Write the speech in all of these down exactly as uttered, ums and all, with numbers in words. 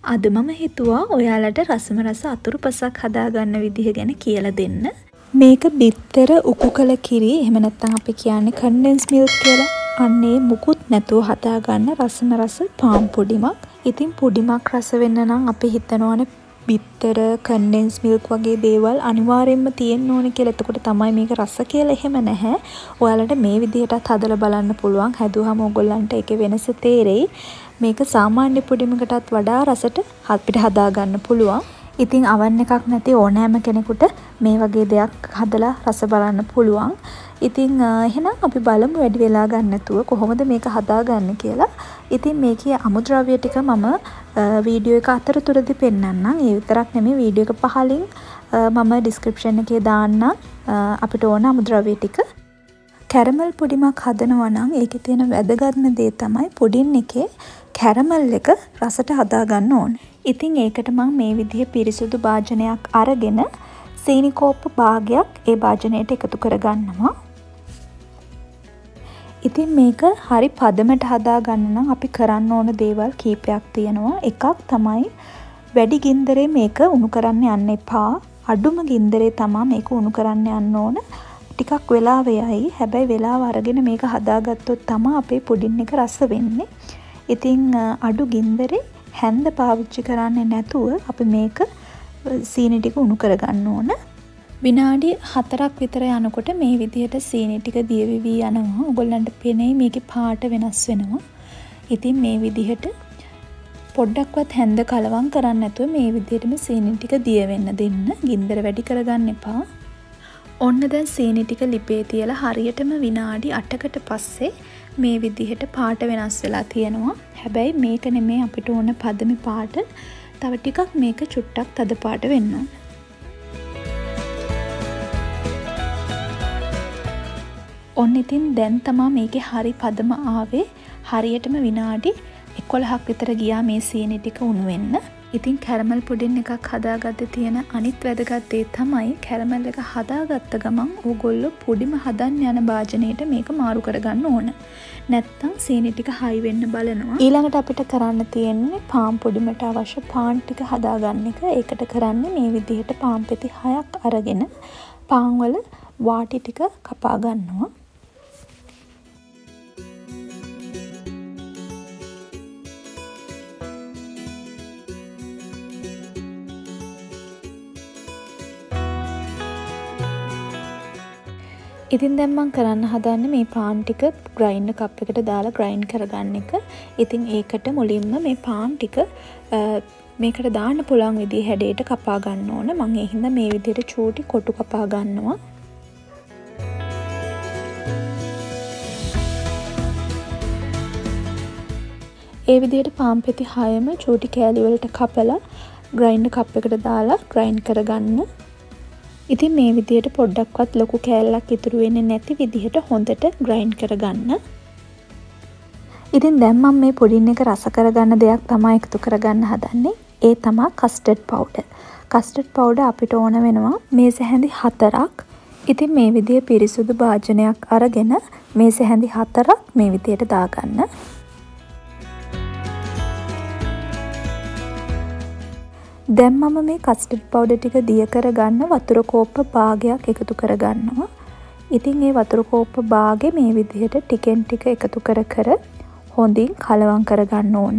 අද මම හිතුවා ඔයාලට රසම රස අතුරුපසක් හදාගන්න විදිහ ගැන කියලා දෙන්න. මේක බිත්තර උකු කළ කිරි එහෙම නැත්නම් අපි කියන්නේ කන්ඩෙන්ස් මිල්ක් කියලා. අන්නේ මුකුත් නැතුව හදාගන්න රසම රස පාන් පොඩිමක්. ඉතින් පොඩිමක් රස වෙන්න නම් අපි හිතනවානේ බිත්තර කන්ඩෙන්ස් මිල්ක් වගේ දේවල් අනිවාර්යෙන්ම තියෙන්න ඕනේ කියලා. එතකොට තමයි මේක රස කියලා. එහෙම නැහැ. ඔයාලට මේ විදිහටත් හදලා බලන්න පුළුවන්. හැදුවාම ඕගොල්ලන්ට ඒකේ වෙනස තේරෙයි. මේක සාමාන්‍ය පුඩිමකටත් වඩා රසට අපිට හදා ගන්න පුළුවන්. ඉතින් අවන් එකක් නැති ඕනෑම කෙනෙකුට මේ වගේ දෙයක් හදලා රස බලන්න පුළුවන්. ඉතින් එහෙනම් අපි බලමු වැඩි වෙලා ගන්න නැතුව කොහොමද මේක හදාගන්නේ කියලා. ඉතින් මේකේ අමුද්‍රව්‍ය ටික මම වීඩියෝ එක අතරතුරදී පෙන්නන්නම්. ඒ විතරක් නෙමෙයි වීඩියෝ එක පහලින් මම ඩිස්ක්‍රිප්ෂන් එකේ දාන්නම් අපිට ඕන අමුද්‍රව්‍ය ටික. කැරමල් පුඩිමක් හදනවා නම් ඒකේ තියෙන වැදගත්ම දේ තමයි පුඩින් එකේ කැරමල් එක රසට හදා ගන්න ඕනේ. ඉතින් ඒකට මම මේ විදිහේ පිරිසුදු භාජනයක් අරගෙන සීනි කෝප්ප භාගයක් ඒ භාජනයට එකතු කර ගන්නවා. ඉතින් මේක හරි පදමට හදා ගන්න නම් අපි කරන්න ඕන දේවල් කීපයක් තියෙනවා. එකක් තමයි වැඩි ගින්දරේ මේක උණු කරන්න යන්න එපා. අඩුම ගින්දරේ තමයි මේක උණු කරන්න යන්න ඕන. ටිකක් වෙලාව යයි. හැබැයි වෙලාව අරගෙන මේක හදාගත්තොත් තමයි අපේ පුඩින් එක රස වෙන්නේ. ඉතින් අඩු ගින්දරේ හැන්ද පාවිච්චි කරන්නේ නැතුව අපි මේක සීනි ටික උණු කරගන්න ඕන. විනාඩි හතරක් විතර යනකොට මේ විදිහට සීනි ටික දියවිවි යනවා. ඔයගොල්ලන්ට පේන්නේ මේකේ පාට වෙනස් වෙනවා. ඉතින් මේ විදිහට පොඩ්ඩක්වත් හැන්ද කලවම් කරන්නේ නැතුව මේ විදිහටම සීනි ටික දිය වෙන්න දෙන්න. ගින්දර වැඩි කරගන්න එපා. ඔන්න දැන් සීනි ටික ලිපේ තියලා හරියටම විනාඩි අටකට පස්සේ මේ විදිහට පාට වෙනස් වෙලා තියෙනවා. හැබැයි මේක නෙමෙයි අපිට ඕන පදමේ පාට. තව ටිකක් මේක චුට්ටක් තද පාට වෙන්න ඕන. ඔන්න ඉතින් දැන් තමයි මේකේ හරි පදම ආවේ. හරියටම විනාඩි එකොළහක් විතර ගියා මේ සීනි ටික උණු වෙන්න. ඉතින් කැරමල් පුඩින් එකක් හදාගත්තේ තියෙන අනිත් වැදගත් දේ තමයි කැරමල් එක හදාගත්ත ගමන් ඕගොල්ලෝ පුඩිම හදන්න යන භාජනයට මේක මාරු කරගන්න ඕන. නැත්තම් සීනි ටික හයි වෙන්න බලනවා. ඊළඟට අපිට කරන්න තියෙන්නේ පාන් පොඩිමට අවශ්‍ය පාන් ටික හදාගන්න එක. ඒකට කරන්නේ මේ විදිහට පාන් පෙති හයක් අරගෙන පාන් වල වාටි ටික කපා ගන්නවා. ඉතින් දැන් මම කරන්න හදන්නේ මේ පාන් ටික ග්‍රයින්ඩර් කප් එකට දාලා ග්‍රයින්ඩ් කරගන්න එක. ඉතින් ඒකට මුලින්ම මේ පාන් ටික මේකට දාන්න පුළුවන් විදිහේ හැඩයට කපා ගන්න ඕන. මම ඒ හින්දා මේ විදිහට චූටි කොටු කපා ගන්නවා. ඒ විදිහට පාන් පෙති හයම චූටි කෑලි වලට කපලා ග්‍රයින්ඩර් කප් එකට දාලා ග්‍රයින්ඩ් කරගන්න. ඉතින් මේ විදිහට පොඩ්ඩක්වත් ලොකු කෑල්ලක් ඉතුරු වෙන්නේ නැති විදිහට හොඳට ග්‍රයින්ඩ් කරගන්න. ඉතින් දැන් මම මේ පුඩින් එක රස කරගන්න දෙයක් තමයි එකතු කරගන්න හදන්නේ. ඒ තමයි කස්ටර්ඩ් පවුඩර්. කස්ටර්ඩ් පවුඩර් අපිට ඕන වෙනවා මේස හැඳි හතරක්. ඉතින් මේ විදිහේ පිරිසුදු භාජනයක් අරගෙන මේස හැඳි හතරක් මේ විදිහට දාගන්න. දැන් මම මේ කස්ටර්ඩ් පවුඩර් ටික දිය කරගන්න වතුර කෝප්ප භාගයක් එකතු කරගන්නවා. ඉතින් මේ වතුර කෝප්ප භාගෙ මේ විදිහට ටිකෙන් ටික එකතු කර කර හොඳින් කලවම් කරගන්න ඕන.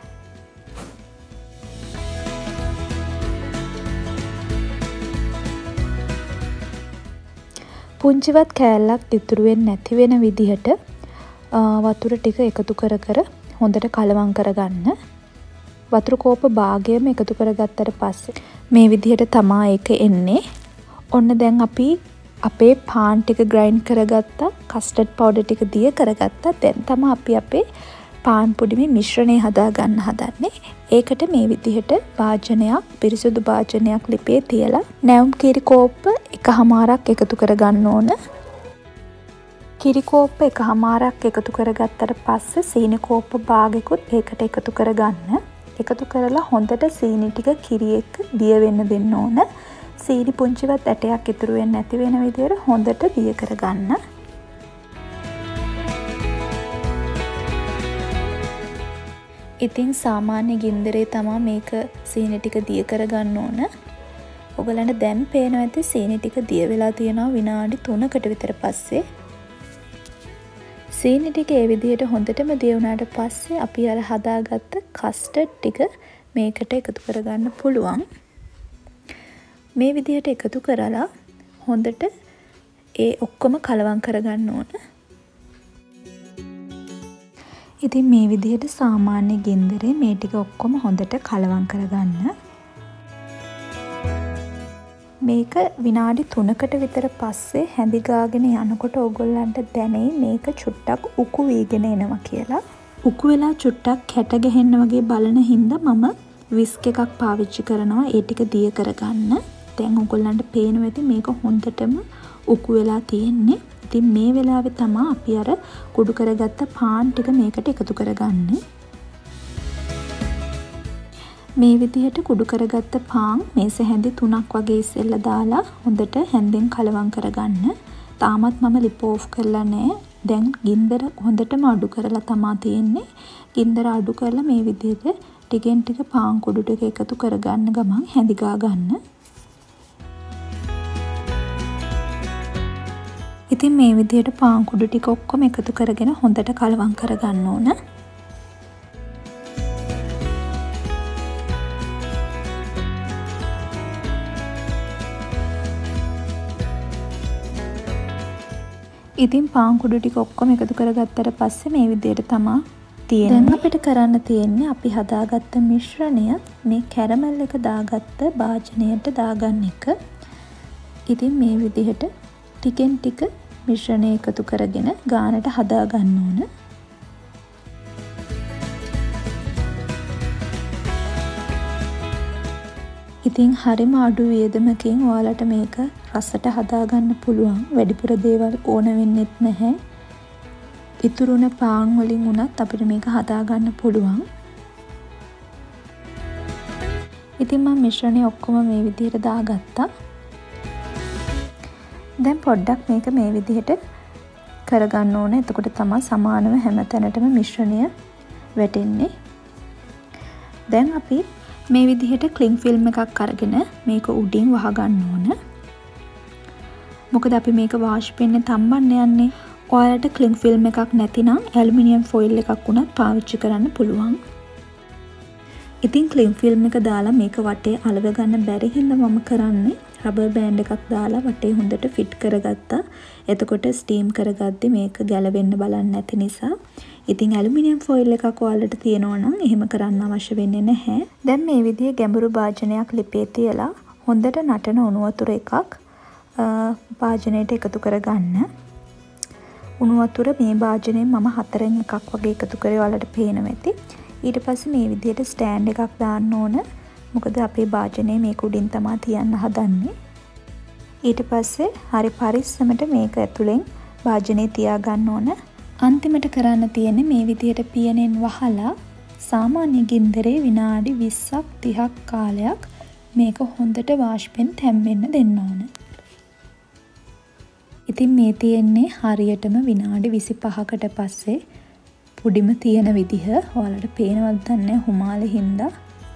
පුංචිවත් කෑල්ලක් ඉතුරු වෙන්නේ නැති වෙන විදිහට වතුර ටික එකතු කර කර හොඳට කලවම් කරගන්න. වතුර කෝප්ප භාගයම එකතු කරගත්තට පස්සේ මේ විදිහට තමා ඒක එන්නේ. ඔන්න දැන් අපි අපේ පාන් ටික ග්‍රයින්ඩ් කරගත්තා. කස්ටර්ඩ් පවුඩර් ටික දිය කරගත්තා. දැන් තමයි අපි අපේ පාන් පුඩිමේ මිශ්‍රණය හදා ගන්න හදන්නේ. ඒකට මේ විදිහට භාජනයක් පිරිසුදු භාජනයක් ලිපේ තියලා නැවුම් කිරි කෝප්ප එකහමාරක් එකතු කරගන්න ඕන. කිරි කෝප්ප එකහමාරක් එකතු කරගත්තට පස්සේ සීනි කෝප්ප භාගෙකුත් ඒකට එකතු කරගන්න. එකතු කරලා හොඳට සීනි ටික කිරි එක්ක දිය වෙන්න දෙන්න ඕන. සීනි පුංචිවත් ඇටයක් ඉතුරු වෙන්නේ නැති වෙන විදිහට හොඳට දිය කරගන්න. ඉතින් සාමාන්‍ය ගින්දරේ තමා මේක සීනි ටික දිය කරගන්න ඕන. ඔයගලන්ට දැන් පේනවා ඇති සීනි ටික දිය වෙලා තියෙනවා විනාඩි තුනකට විතර පස්සේ. සීනි ටික ඒ විදිහට හොඳටම දිය වුණාට පස්සේ අපි අර හදාගත්ත කස්ටර්ඩ් ටික මේකට එකතු කරගන්න පුළුවන්. මේ විදිහට එකතු කරලා හොඳට ඒ ඔක්කොම කලවම් කරගන්න ඕන. ඉතින් මේ විදිහට සාමාන්‍ය ගින්දරේ මේ ටික ඔක්කොම හොඳට කලවම් කරගන්න. මේක විනාඩි තුනකට විතර පස්සේ හැඳි ගාගෙන යනකොට ඕගොල්ලන්ට දැනෙයි මේක චුට්ටක් උකු වීගෙන එනවා කියලා. උකු වෙලා චුට්ටක් කැට ගැහෙන්න වගේ බලන හින්දා මම විස්ක් එකක් පාවිච්චි කරනවා ඒ ටික දිය කරගන්න. දැන් ඕගොල්ලන්ට පේනවා ඇති මේක හොඳටම උකු වෙලා තියෙන්නේ. ඉතින් මේ වෙලාවේ තමයි අපි අර කුඩු කරගත්ත පාන් ටික මේකට එකතු කරගන්නේ. මේ විදිහට කුඩු කරගත්ත පාන් මේස හැඳි තුනක් වගේ ඉස්සෙල්ලා දාලා හොඳට හැන්දෙන් කලවම් කරගන්න. තාමත් මම ලිප් ඕෆ් කරලා නැහැ. දැන් ගින්දර හොඳටම අඩු කරලා තමයි තියෙන්නේ. ගින්දර අඩු කරලා මේ විදිහට ටිකෙන් ටික පාන් කුඩු ටික එකතු කරගන්න ගමන් හැඳි ගා ගන්න. ඉතින් මේ විදිහට පාන් කුඩු ටික ඔක්කොම එකතු කරගෙන හොඳට කලවම් කරගන්න ඕන. ඉතින් පාන් කුඩු ටික ඔක්කොම එකතු කරගත්තට පස්සේ මේ විදිහට තමයි තියෙන්නේ. දැන් අපිට කරන්න තියෙන්නේ අපි හදාගත්ත මිශ්‍රණය මේ කැරමල් එක දාගත්ත භාජනයට දාගන්න එක. ඉතින් මේ විදිහට ටිකෙන් ටික මිශ්‍රණය එකතු කරගෙන ගානට හදා ගන්න ඕන. ඉතින් හරිම අඩු වියදමකින් ඔයාලට මේක රසට හදා ගන්න පුළුවන්. වැඩිපුර දේවල් ඕන වෙන්නෙත් නැහැ. ඉතුරුන පාන් වලින් උනත් අපිට මේක හදා ගන්න පුළුවන්. ඉතින් මම මිශ්‍රණය ඔක්කොම මේ විදිහට දාගත්තා. දැන් පොඩ්ඩක් මේක මේ විදිහට කරගන්න ඕන. එතකොට තමයි සමානව හැම තැනටම මිශ්‍රණය වැටෙන්නේ. දැන් අපි මේ විදිහට ක්ලින් ෆිල්ම් එකක් අරගෙන මේක උඩින් වහගන්න ඕන. මොකද අපි මේක වාෂ්පෙන්නේ තම්බන්න යන්නේ. ඔයාලට ක්ලින් ෆිල්ම් එකක් නැතිනම් ඇලුමිනියම් ෆොයිල් එකක් උනත් පාවිච්චි කරන්න පුළුවන්. ඉතින් ක්ලින් ෆිල්ම් එක දාලා මේක වටේ අලව ගන්න බැරි හින්දා මම කරන්නේ රබර් බෑන්ඩ් එකක් දාලා වටේ හොඳට ෆිට කරගත්තා. එතකොට ස්ටීම් කරගද්දි මේක ගැලවෙන්න බලන්න නැති නිසා. ඉතින් ඇලුමිනියම් ෆොයිල් එකක් ඔයාලට තියෙනවා නම් එහෙම කරන්න අවශ්‍ය වෙන්නේ නැහැ. දැන් මේ විදිහේ ගැඹුරු භාජනයක් ලිපේ තියලා හොඳට නටන උණු වතුර එකක් භාජනයට එකතු කරගන්න. උණු වතුර මේ භාජනයෙන් මම හතරෙන් එකක් වගේ එකතු කරේ ඔයාලට පේනවා ඇති. ඊට පස්සේ මේ විදිහට ස්ටෑන්ඩ් එකක් දාන්න ඕන. මොකද අපේ භාජනය මේක උඩින් තමයි තියන්න හදන්නේ. ඊට පස්සේ හරි පරිස්සමට මේක ඇතුලෙන් භාජනය තියාගන්න ඕන. අන්තිමට කරන්න තියෙන්නේ මේ විදිහට පියනෙන් වහලා සාමාන්‍ය ගින්දරේ විනාඩි විස්සක් තිහක් කාලයක් මේක හොඳට වාෂ්පෙන් තැම්බෙන්න දෙන්න ඕන. ඉතින් මේ තියෙන්නේ හරියටම විනාඩි විසිපහකට පස්සේ පුඩිම තියෙන විදිහ. ඔයාලට පේනවද දන්නේ හුමාලේ හින්දා.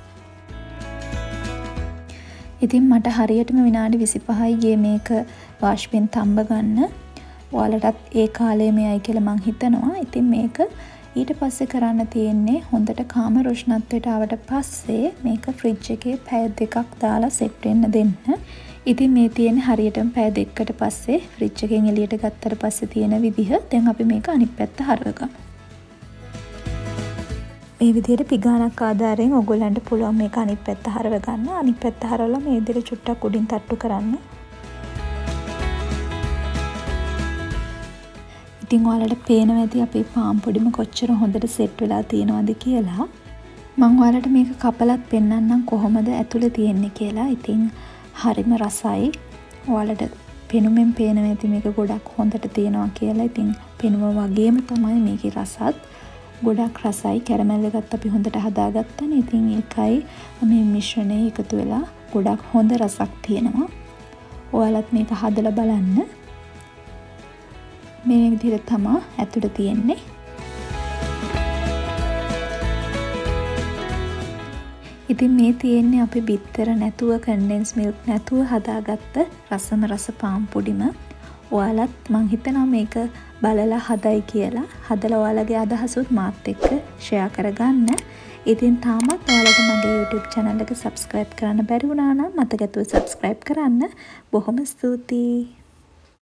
ඉතින් මට හරියටම විනාඩි විසිපහයි ගියේ මේක වාෂ්පෙන් තම්බ ගන්න. ඔයාලටත් ඒ කාලය මෙයයි කියලා මං හිතනවා. ඉතින් මේක ඊට පස්සේ කරන්න තියෙන්නේ හොඳට කාම රුෂ්ණත්වයට ආවට පස්සේ මේක ෆ්‍රිජ් එකේ පැය දෙකක් දාලා සෙට් වෙන්න දෙන්න. ඉතින් මේ තියෙන්නේ හරියටම පැය දෙකකට පස්සේ ෆ්‍රිජ් එකෙන් එළියට ගත්තට පස්සේ තියෙන විදිහ. දැන් අපි මේක අනිත් පැත්ත හරවගමු. මේ විදිහට පිගානක් ආධාරයෙන් ඔයගොල්ලන්ට පුළුවන් මේක අනිත් පැත්ත හරව ගන්න. අනිත් පැත්ත හරවලා මේ විදිහට චුට්ටක් උඩින් තට්ටු කරන්න. ඉතින් ඔයාලට පේනවා ඇති අපේ පාන් පොඩිම කොච්චර හොඳට සෙට් වෙලා තියෙනවද කියලා. මම ඔයාලට මේක කපලත් පෙන්නන්නම් කොහොමද ඇතුලේ තියෙන්නේ කියලා. ඉතින් හරිම රසයි. ඔයාලට පෙනුමෙන් පේනවා ඇති මේක ගොඩක් හොඳට තියෙනවා කියලා. ඉතින් පෙනුම වගේම තමයි මේකේ රසත්. ගොඩක් රසයි. කැරමල් එකත් අපි හොඳට හදාගත්තානේ. ඉතින් ඒකයි මේ මිශ්‍රණය එකතු වෙලා ගොඩක් හොඳ රසක් තියෙනවා. ඔයාලත් මේක හදලා බලන්න. මේ විදිහට තමයි ඇතුළේ තියෙන්නේ. ඉතින් මේ තියෙන්නේ අපි බිත්තර නැතුව කන්ඩෙන්ස් මිල්ක් නැතුව හදාගත්ත රසම රස පාන් පුඩිම. ඔයාලත් මං හිතනවා මේක බලලා හදයි කියලා. හදලා ඔයාලගේ අදහසුත් මාත් එක්ක ෂෙයා කරගන්න. ඉතින් තාමත් ඔයාලට මගේ YouTube channel එක subscribe කරන්න බැරි වුණා නම් මතකතුව subscribe කරන්න. බොහොම ස්තුතියි.